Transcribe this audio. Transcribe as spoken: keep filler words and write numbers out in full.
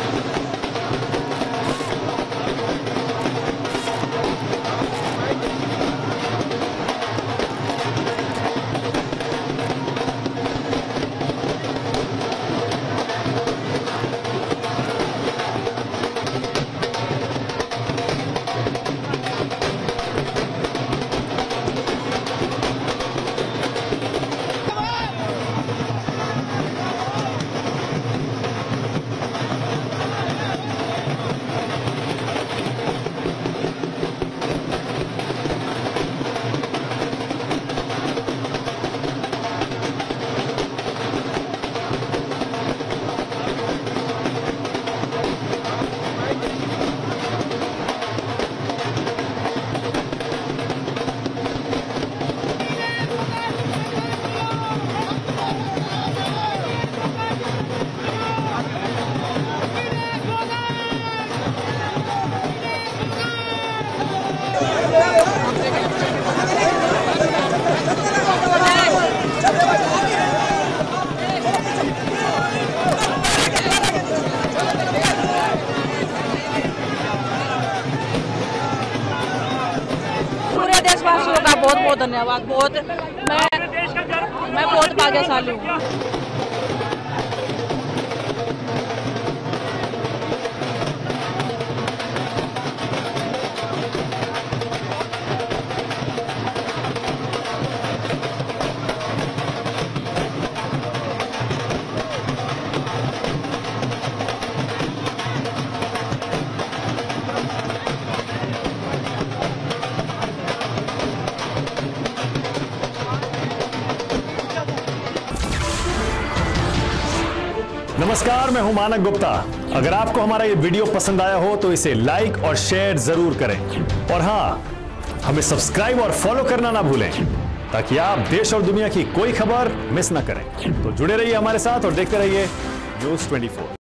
देशवासियों का बहुत बहुत धन्यवाद। बहुत मैं मैं बहुत भाग्यशाली हूँ। नमस्कार, मैं हूं मानक गुप्ता। अगर आपको हमारा ये वीडियो पसंद आया हो तो इसे लाइक और शेयर जरूर करें और हाँ, हमें सब्सक्राइब और फॉलो करना ना भूलें ताकि आप देश और दुनिया की कोई खबर मिस ना करें। तो जुड़े रहिए हमारे साथ और देखते रहिए न्यूज़ चौबीस।